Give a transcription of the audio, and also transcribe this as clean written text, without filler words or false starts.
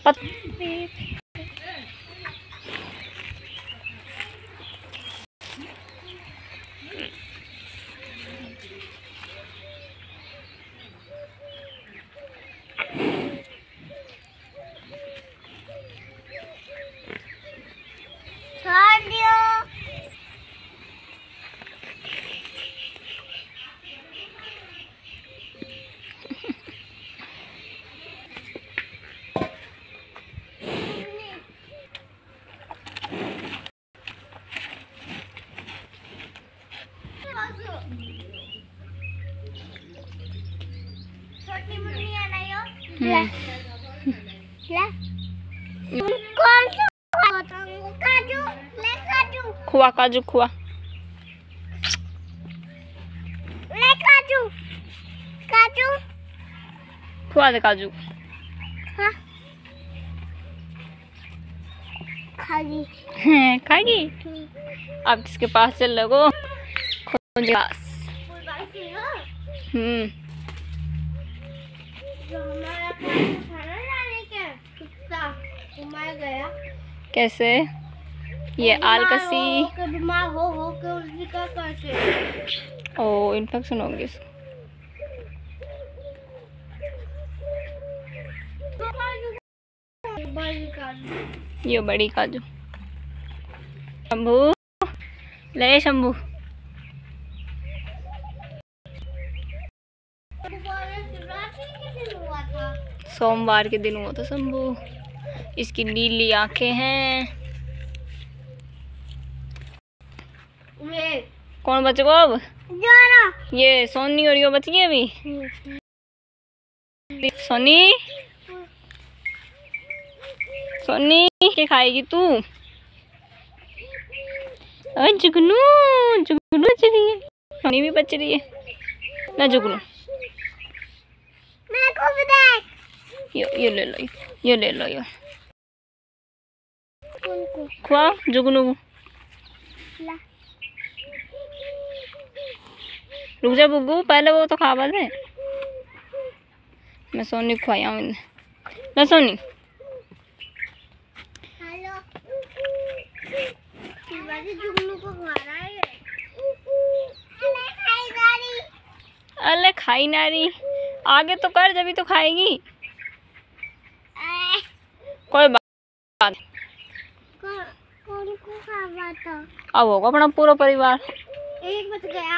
पत खुआ काजू खुआ खुआ दे काजू। हाँ। खागी खागी। अब किसके पास चल लगो गया कैसे ये आलकसी बीमार हो के उल्टी का करके ओ इन्फेक्शन हो गई इसको। ये बड़ी काजू। शंभू ले शंभू। सोमवार के दिन हुआ था शंभू। इसकी नीली आंखें हैं। कौन बच गो अब? ये सोनी और यो बच गई अभी। सोनी सोनी क्या खाएगी तू? जुगनू जुगनू बच रही है। सोनी भी बच रही है ना जुगनू। ये ले लो ये ले लो ये खुआ जुगनू को। रुक जा बुग्गू पहले वो तो खा दे। मैं सोनी को खुआया हूँ ना सोनी। अरे खाई नारी आगे तो कर जभी तो खाएगी। कोई बात कौन को खावा था? अब होगा अपना पूरा परिवार। एक बच गया।